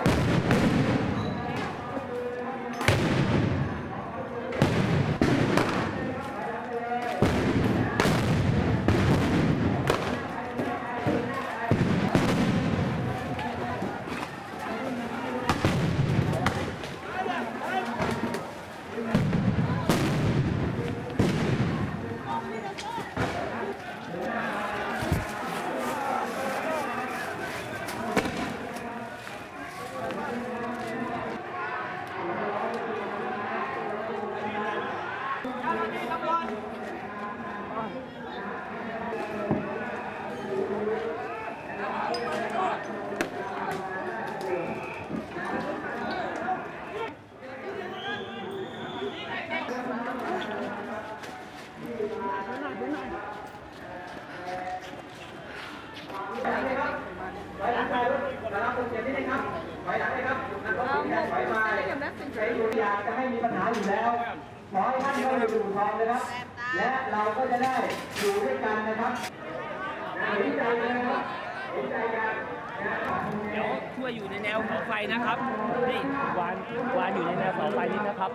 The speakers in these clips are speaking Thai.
จะให้มีปัญหาอยู่แล้วขอให้ท่านเข้าไปอยู่ทองนะครับและเราก็จะได้อยู่ด้วยกันนะครับเห็นใจเลยนะครับเห็นใจกันเดี๋ยวช่วยอยู่ในแนวเสาไฟนะครับนี่วานอยู่ในแนวเสาไฟนี่นะครับ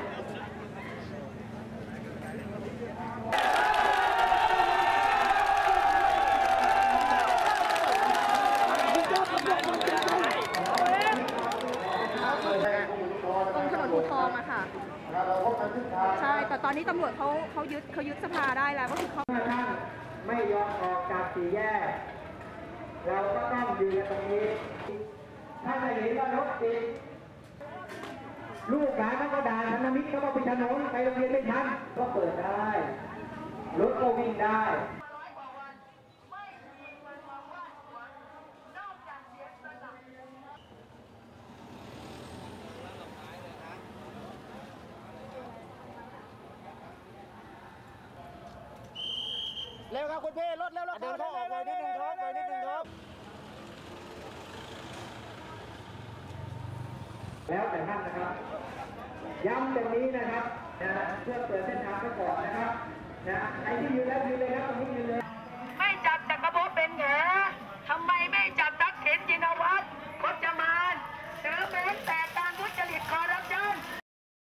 ตรงถนนภูทองอะค่ะใช่แต่ตอนนี้ตำรวจเขายึดสภาได้แล้วก็คือเขาไม่ยอมออกจากสี่แยกเราก็ต้องยืนตรงนี้ถ้าไม่เห็นว่ารถติดลูกหลานเขาก็ด่าธนมิตรเขาก็ไปถนนไปโรงเรียนไม่ทันก็เปิดได้รถก็วิ่งได้เร็วครับคุณพี่รถเร็วเดินเข้าออกเลยนิดนึงครับเลยนิดนึงครับแล้วแต่ท่านนะครับย้ำตรงนี้นะครับเพื่อเปิดเส้นทางไปก่อนนะครับไอ้ที่ยืนแล้วยืนเลยครับตรงนี้ยืนเลย